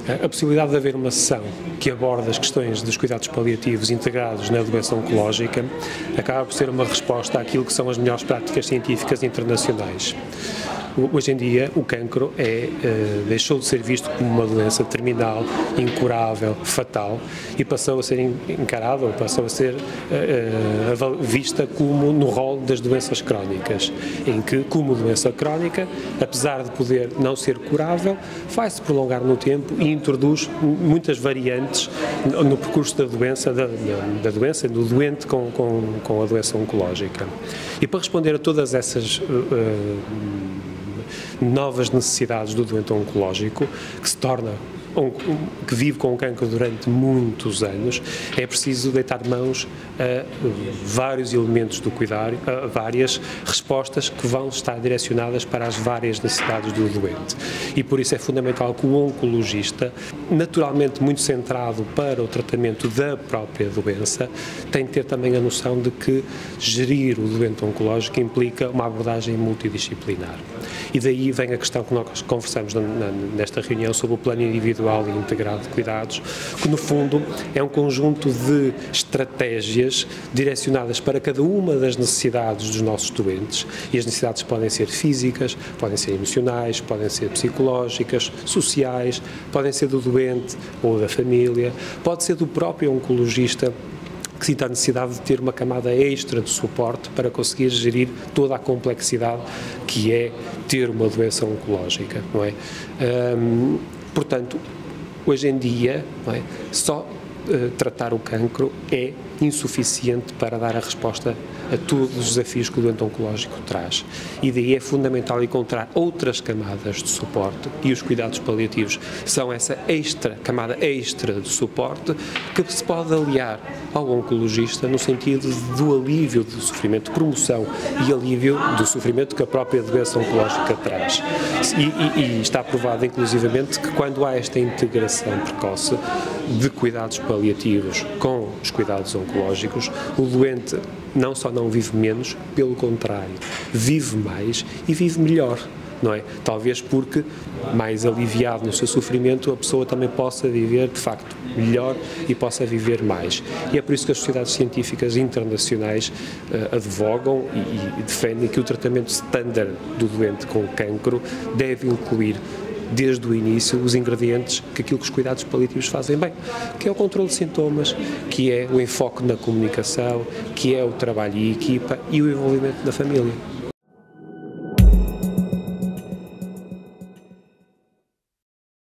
A possibilidade de haver uma sessão que aborda as questões dos cuidados paliativos integrados na doença oncológica acaba por ser uma resposta àquilo que são as melhores práticas científicas internacionais. Hoje em dia, o cancro deixou de ser visto como uma doença terminal, incurável, fatal e passou a ser encarada ou passou a ser vista como no rol das doenças crónicas, em que, como doença crónica, apesar de poder não ser curável, vai-se prolongar no tempo e introduz muitas variantes no percurso da doença, do doente com a doença oncológica. E para responder a todas essas novas necessidades do doente oncológico, que vive com o cancro durante muitos anos, é preciso deitar mãos a vários elementos do cuidado, a várias respostas que vão estar direcionadas para as várias necessidades do doente. E por isso é fundamental que o oncologista, naturalmente muito centrado para o tratamento da própria doença, tem de ter também a noção de que gerir o doente oncológico implica uma abordagem multidisciplinar. E daí vem a questão que nós conversamos nesta reunião sobre o plano individual e integrado de cuidados, que no fundo é um conjunto de estratégias direcionadas para cada uma das necessidades dos nossos doentes, e as necessidades podem ser físicas, podem ser emocionais, podem ser psicológicas, sociais, podem ser do doente ou da família, pode ser do próprio oncologista, que sinta a necessidade de ter uma camada extra de suporte para conseguir gerir toda a complexidade que é ter uma doença oncológica, não é? Portanto, hoje em dia, não é, só tratar o cancro é insuficiente para dar a resposta a todos os desafios que o doente oncológico traz. E daí é fundamental encontrar outras camadas de suporte, e os cuidados paliativos são essa camada extra de suporte que se pode aliar ao oncologista no sentido do alívio do sofrimento, promoção e alívio do sofrimento que a própria doença oncológica traz. E está provado, inclusivamente, que quando há esta integração precoce de cuidados paliativos com os cuidados oncológicos, o doente não só não vive menos, pelo contrário, vive mais e vive melhor, não é? Talvez porque, mais aliviado no seu sofrimento, a pessoa também possa viver, de facto, melhor e possa viver mais. E é por isso que as sociedades científicas internacionais advogam e defendem que o tratamento standard do doente com cancro deve incluir, desde o início, os ingredientes que aquilo que os cuidados paliativos fazem bem, que é o controle de sintomas, que é o enfoque na comunicação, que é o trabalho em equipa e o envolvimento da família.